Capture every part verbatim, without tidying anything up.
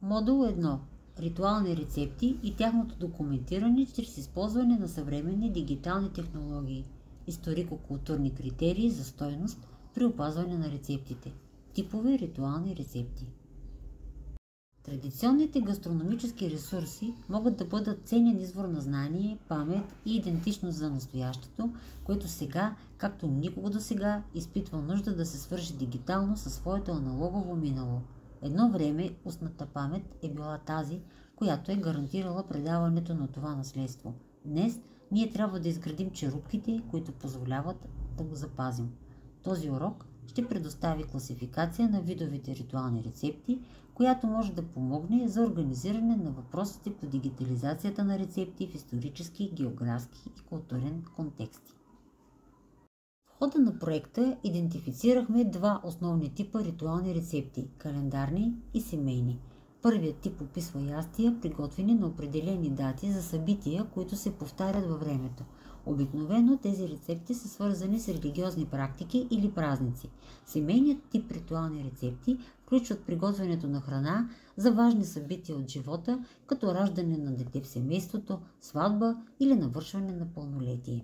Модул едно. Ритуални рецепти и тяхното документиране чрез използване на съвременни дигитални технологии. Историко-културни критерии за стойност при опазване на рецептите. Типове ритуални рецепти. Традиционните гастрономически ресурси могат да бъдат ценен извор на знание, памет и идентичност за настоящето, което сега, както никога до сега, изпитва нужда да се свържи дигитално със своето аналогово минало. Едно време устната памет е била тази, която е гарантирала предаването на това наследство. Днес ние трябва да изградим черупките, които позволяват да го запазим. Този урок ще предостави класификация на видовите ритуални рецепти, която може да помогне за организиране на въпросите по дигитализацията на рецепти в исторически, географски и културен контексти. В хода на проекта идентифицирахме два основни типа ритуални рецепти – календарни и семейни. Първият тип описва ястия, приготвени на определени дати за събития, които се повтарят във времето. Обикновено тези рецепти са свързани с религиозни практики или празници. Семейният тип ритуални рецепти включват приготвянето на храна за важни събития от живота, като раждане на дете в семейството, сватба или навършване на пълнолетие.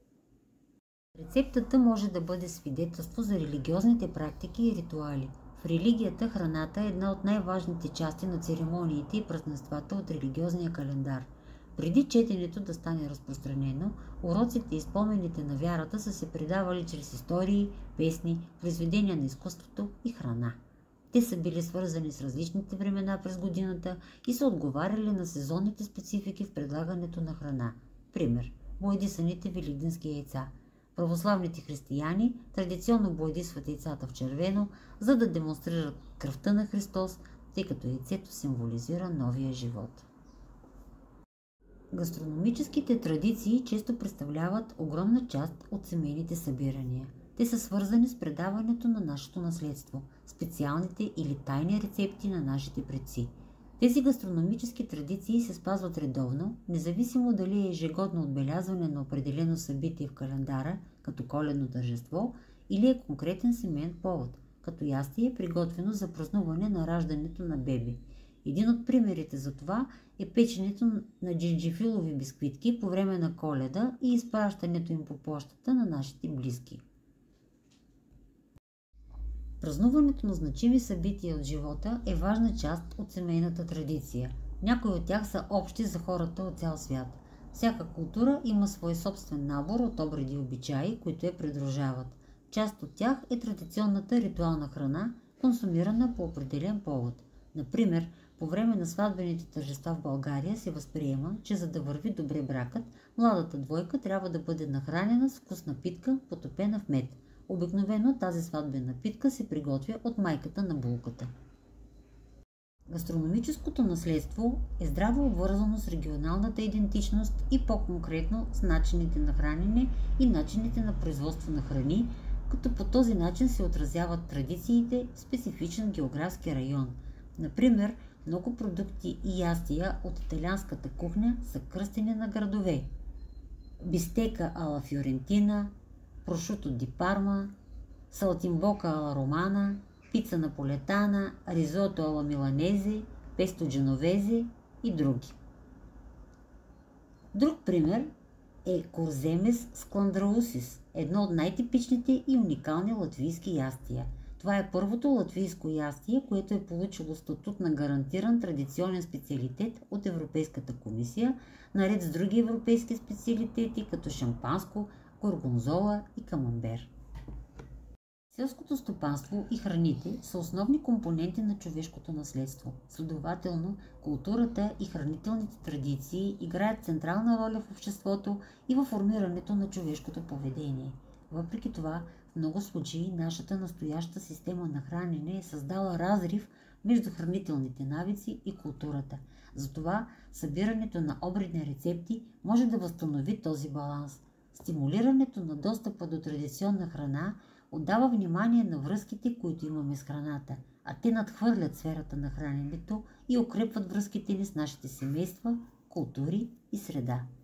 Рецептата може да бъде свидетелство за религиозните практики и ритуали. В религията храната е една от най-важните части на церемониите и празненствата от религиозния календар. Преди четенето да стане разпространено, уроците и спомените на вярата са се предавали чрез истории, песни, произведения на изкуството и храна. Те са били свързани с различните времена през годината и са отговаряли на сезонните специфики в предлагането на храна. Пример – боядисаните великденски яйца. Православните християни традиционно боядисват яйцата в червено, за да демонстрират кръвта на Христос, тъй като яйцето символизира новия живот. Гастрономическите традиции често представляват огромна част от семейните събирания. Те са свързани с предаването на нашето наследство, специалните или тайни рецепти на нашите предци. Тези гастрономически традиции се спазват редовно, независимо дали е ежегодно отбелязване на определено събитие в календара, като коледно тържество, или е конкретен семейен повод, като ястие е приготвено за празнуване на раждането на бебе. Един от примерите за това е печенето на джинджифилови бисквитки по време на Коледа и изпращането им по пощата на нашите близки. Празнуването на значими събития от живота е важна част от семейната традиция. Някои от тях са общи за хората от цял свят. Всяка култура има свой собствен набор от обреди и обичаи, които я придружават. Част от тях е традиционната ритуална храна, консумирана по определен повод. Например, по време на сватбените тържества в България се възприема, че за да върви добре бракът, младата двойка трябва да бъде нахранена с вкусна питка, потопена в мед. Обикновено тази сватбена питка се приготвя от майката на булката. Гастрономическото наследство е здраво обвързано с регионалната идентичност и по-конкретно с начините на хранене и начините на производство на храни, като по този начин се отразяват традициите в специфичен географски район. Например, много продукти и ястия от италианската кухня са кръстени на градове. Бистека ала Фиорентина, прошуто ди Парма, салтимбока ала Романа, пица наполетана, ризото ала Миланезе, песто дженовезе и други. Друг пример е корземес скландраусис, едно от най-типичните и уникални латвийски ястия. Това е първото латвийско ястие, което е получило статут на гарантиран традиционен специалитет от Европейската комисия, наред с други европейски специалитети, като шампанско, горгонзола и камамбер. Селското стопанство и храните са основни компоненти на човешкото наследство. Следователно, културата и хранителните традиции играят централна роля в обществото и във формирането на човешкото поведение. Въпреки това, в много случаи нашата настояща система на хранене е създала разрив между хранителните навици и културата. Затова събирането на обредни рецепти може да възстанови този баланс. Стимулирането на достъпа до традиционна храна отдава внимание на връзките, които имаме с храната, а те надхвърлят сферата на храненето и укрепват връзките ни с нашите семейства, култури и среда.